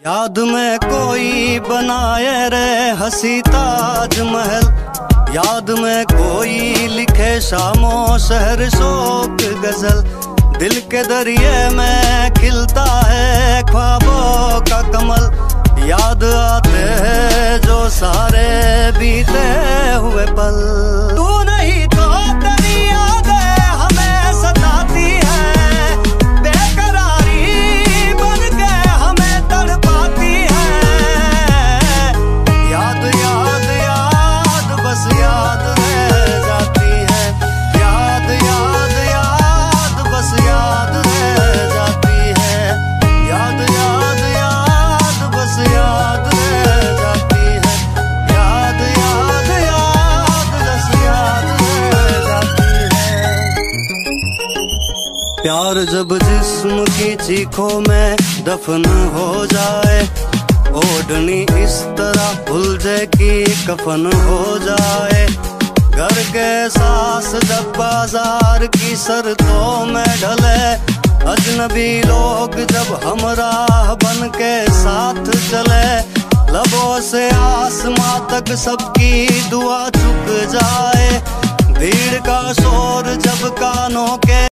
याद में कोई बनाए रे हंसी ताजमहल, याद में कोई लिखे शामो शहर शोक गजल। दिल के दरिए में खिलता है ख्वाबों का कमल, याद आते हैं जो सारे बीते हुए पल। तू नहीं तो तेरी यादें हमें सताती है, बेकरारी बन के हमें तड़पाती है। याद याद याद बस याद रह जाती है, याद याद याद बस याद रह जाती है, याद याद याद बस याद रह जाती है, याद याद याद बस याद रह जाती है। प्यार जब जिस्म की चीखों में दफन हो जाए, ओढ़नी इस तरह उलझे कि कफन हो जाए। घर के सास जब बाजार की शर्तों में ढले, अजनबी लोग जब हमराह बन के साथ चले। लबों से आसमां तक सबकी दुआ चुक जाए, भीड़ का शोर जब कानों के